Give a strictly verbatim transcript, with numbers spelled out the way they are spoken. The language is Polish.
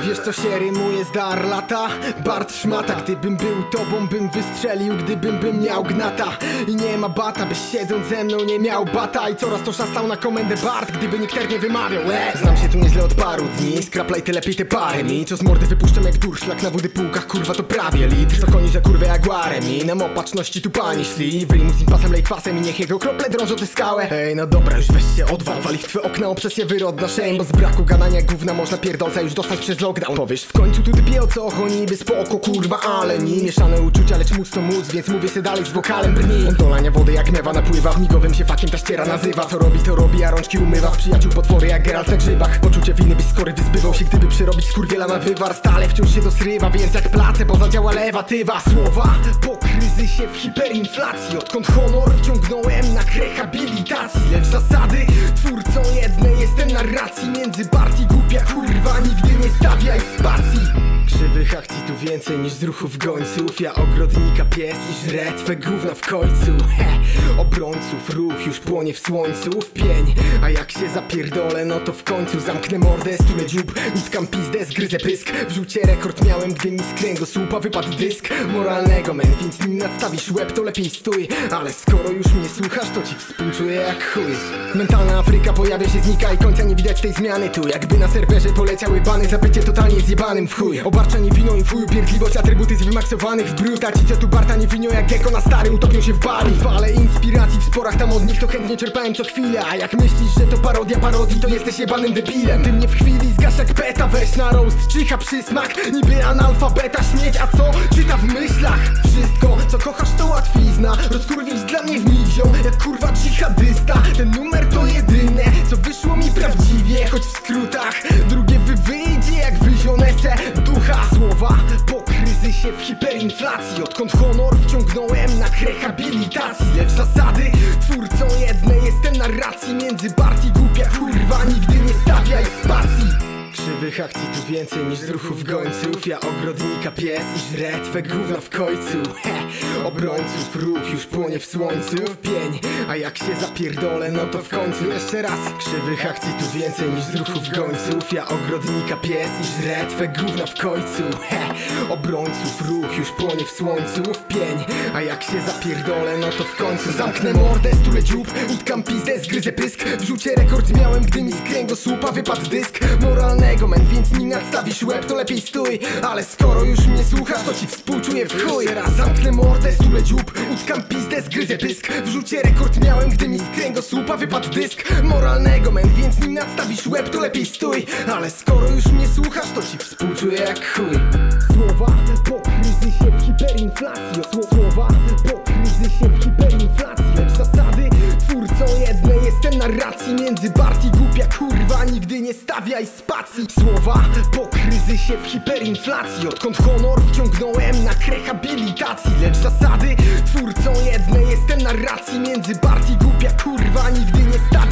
Wiesz co się rymuje z dar lata? Bart szmata. Gdybym był tobą, bym wystrzelił, gdybym bym miał gnata. I nie ma bata, byś siedząc ze mną nie miał bata. I coraz to szastał na komendę Bart, gdyby nikt nie wymawiał. e. Znam się tu nieźle od paru dni, skraplaj ty lepiej te pary mi. Co z mordy wypuszczam jak durszlak na wody półkach, kurwa to prawie litr. To koni, że kurwę jaguarem i nam opatrzności tu pani szli. Wyjmuj z impasem, lej kwasem i niech jego krople drążą tę skałę. Ej no dobra, już weź się odwal, wali w twoje okna obsesję wyrodna shame. Bo z braku gadania gówna można pierdolca już dostać przez lockdown. Powiesz w końcu tu typie o co chodzi, niby spoko kurwa, ale nie mieszane uczucia, lecz móc to móc, więc mówię se dalej z wokalem brni. On dolania wody jak mewa napływa, w migowym się fakiem ta ściera nazywa. Co robi to robi, a rączki umywa, z przyjaciół potwory jak Geralt na grzybach. Poczucie winy byś skory wyzbywał się, gdyby przerobić skurwiela na wywar. Stale wciąż się dosrywa, więc jak placę, bo zadziała lewatywa. Słowa po kryzysie w hiperinflacji, odkąd honor wciągnąłem na rehabilitacji. Lecz zasady twórcą jednej jestem narracji. Między Bart i głupia kurwa nigdy nie stawiaj spacji. Krzywych akcji tu więcej niż z ruchów gońców. Ja ogrodnika pies i żrę twe gówna w końcu. He, obrońców ruch już płonie w słońcu w pień. A jak się zapierdolę, no to w końcu zamknę mordę, stulę dziób, utkam pizdę, zgryzę pysk. W rzucie rekord miałem, gdy mi z kręgosłupa wypadł dysk moralnego men, więc nim nadstawisz łeb to lepiej stój. Ale skoro już mnie słuchasz, to ci współczuję jak chuj. Mentalna Afryka pojawia się, znika i końca nie widać tej zmiany tu. Jakby na serwerze poleciały bany za bycie totalnie zjebanym w chuj. Obarczanie winą i fuj, upierdliwość, atrybuty zwymaksowanych w bruta. Ci co tu Barta nie winią jak gecko na stary, utopią się w bali. Fale inspiracji w sporach tam od nich to chętnie czerpałem co chwilę. A jak myślisz, że to parodia parodii, to jesteś jebanym debilem. Ty mnie w chwili zgasz jak beta, weź na roast, czyha przysmak. Niby analfabeta śmieć, a co? Czyta w myślach. Wszystko co kochasz to łatwizna, rozkurwić dla mnie w mizią jak kurwa dżihadysta. Ten numer to jedyne co wyszło mi prawdziwie, choć w skrótach drugie wy wyjdzie jak wyzionese ducha. Słowa po kryzysie w hiperinflacji, odkąd honor wciągnąłem na rehabilitacji. Lecz zasady twórcą jednej jestem narracji. Między Bart i głupia kurwa nigdy nie stawiaj spacji. Krzywych akcji tu więcej niż z ruchów gońców. Ja ogrodnika pies i żrę twe gówna w końcu. He, obrońców ruch już płonie w słońcu w pień. A jak się zapierdolę, no to w końcu jeszcze raz. Krzywych akcji tu więcej niż z ruchów gońców. Ja ogrodnika pies i żrę twe gówna w końcu. He, obrońców ruch już płonie w słońcu w pień. A jak się zapierdolę, no to w końcu zamknę mordę, stulę dziób, utkam pizdę, zgryzę pysk. W rzucie rekord miałem, gdy mi z kręgosłupa wypadł dysk moralnego men, więc nim nadstawisz łeb to lepiej stój. Ale skoro już mnie słuchasz, to ci współczuję w chuj. Teraz zamknę mordę, stulę dziób, utkam pizdę, zgryzę pysk. W rzucie rekord miałem, gdy mi z kręgosłupa wypadł dysk moralnego men, więc nim nadstawisz łeb to lepiej stój. Ale skoro już mnie słuchasz, to ci współczuję jak chuj. Słowa po kryzysie w hiperinflacji, słowa po kryzysie w hiperinflacji. Lecz zasady twórcą jednej jestem narracji. Między Bart i głupia kurwa nigdy nie stawiaj spacji. Słowa po kryzysie w hiperinflacji, odkąd honor wciągnąłem na rehabilitacji. Lecz zasady twórcą jednej jestem narracji. Między Bart i głupia kurwa nigdy nie stawiaj